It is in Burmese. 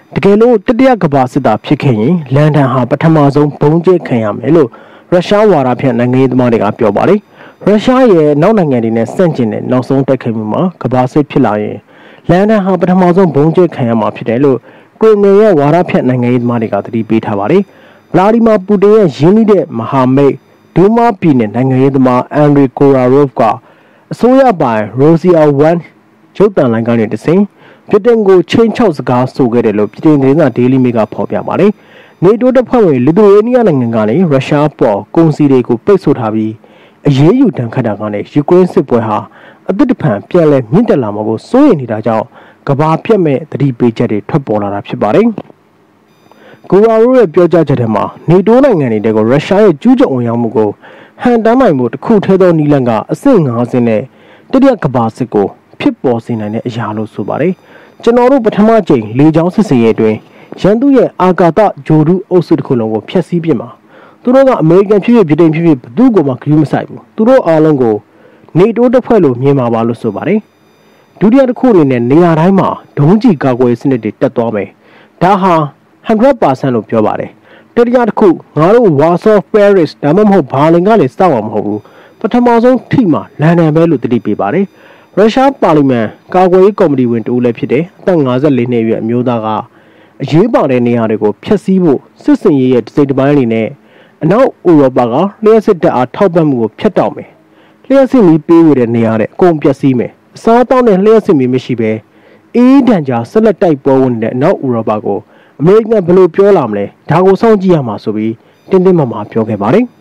တကယ်လို့တတိယကမ္ဘာစစ်သားဖြစ်ခဲ့ရင်လန်ဒန်ဟာပထမဆုံးဘုံကျဲခံရမယ်လို့ရုရှားဝါဒဖြန့်နိုင်ငံရေးသမားတွေကပြောပါတယ်ရုရှားရဲ့နောက်နိုင်ငံတွေနဲ့ဆန့်ကျင်တဲ့နောက်ဆုံးတိုက်ခိုက်မှုမှာကမ္ဘာစစ်ဖြစ်လာရင်လန်ဒန်ဟာပထမဆုံးဘုံကျဲခံရမှာဖြစ်တယ်လို့ကရမီရဲ့ဝါဒဖြန့်နိုင်ငံရေးသမားတွေကသတိပေးထားပါတယ်ဗလာဒီမာပူတင်ရဲ့ရင်းနှီးတဲ့မဟာမိတ်ဒူးမာပြည်နယ်နိုင်ငံရေးသမားအန်ဒရီကိုရာရော့ဖ်ကအစိုးရပိုင်ရိုစီယာ1ရုပ်သံလိုင်းကနေတဆင့်ပြည်တင်ကိုချင်းချောက်စကားဆိုခဲ့တယ်လို့ပြည်တင်သတင်းစာဒေးလီမေကဖော်ပြပါတယ်နေတိုးတပ်ဖွဲ့ဝင်လီသူယေးနီးယားနိုင်ငံကနေရုရှားပေါ်ကုန်စည်တွေကိုပိတ်ဆို့ထားပြီးအရေးယူတန်ခတ်တာကနေယူကရိန်းစစ်ပွဲဟာအသစ်တစ်ဖန်ပြန်လည်မြင့်တက်လာမှာကိုစိုးရိမ်နေတာကြောင့်ကဘာပြတ်မဲ့သတိပေးချက်တွေထွက်ပေါ်လာတာဖြစ်ပါတယ်ကိုရာရိုရဲ့ပြောကြားချက်ထဲမှာနေတိုးနိုင်ငံတွေကိုရုရှားရဲ့ကျူးကျော်ဝင်ရောက်မှုကိုဟန်တမ်းနိုင်မှုတစ်ခုထဲသောနီလန်ကအဆင့်50နဲ့တတိယကဘာစစ်ကိုဖြစ်ပေါ်စေနိုင်တဲ့အရာလို့ဆိုပါတယ်ကျွန်တော်တို့ပထမကြိမ်လေကြောင်းစစ်စင်ရေးအတွင်းရန်သူရဲ့အာကာသဂျိုဒူးအုပ်စုတစ်ခုလုံးကိုဖျက်ဆီးပစ်မှာသူတို့ကအမေရိကန်ဖြစ်ဖြစ်ဗြိတိန်ဖြစ်ဖြစ်ဘယ်သူ့ကိုမှဂရုမစိုက်ဘူးသူတို့အားလုံးကိုနေတိုးတစ်ဖွဲ့လို့မြင်မှာပါလို့ဆိုပါတယ်ဒုတိယတစ်ခုအနေနဲ့နေရာတိုင်းမှာဒုံးကျည်ကာကွယ်စနစ်တွေတက်သွားမယ်ဒါဟာ 100% လို့ပြောပါတယ်တတိယတစ်ခုငါတို့ Warsaw Paris ဒါမှမဟုတ်ဘာလင်ကနေစောက်အောင်မဟုတ်ဘူးပထမဆုံးထိမှာလန်ဒန်ပဲလို့တတိပေးပါတယ်ရုရှားပါလီမန်ကာကွယ်ရေးကော်မတီဝင်တူလည်းဖြစ်တဲ့အသက်54နှစ်အရွယ်အမျိုးသားကအရေးပါတဲ့နေရာတွေကိုဖျက်ဆီးဖို့စစ်စင်ရေးရဲ့တစ်စိတ်တစ်ပိုင်းအနေနဲ့အနောက်ဥရောပကလျှက်စစ်တပ်အားထောက်ပံ့မှုကိုဖျက်တောက်မယ်လျှက်စစ်မီးပေးဝေတဲ့နေရာတဲ့အကုန်ပျက်စီးမယ်အစားအသောက်နဲ့လျှက်စစ်မီးမရှိဘဲအေးဒဏ်ကြားဆက်လက်တိုက်ပွဲဝင်တဲ့အနောက်ဥရောပကိုအမေရိကန်ဘယ်လိုပြောလာမလဲဒါကိုစောင့်ကြည့်ရမှာဆိုပြီးတင်းတင်းမာမာပြောခဲ့ပါတယ်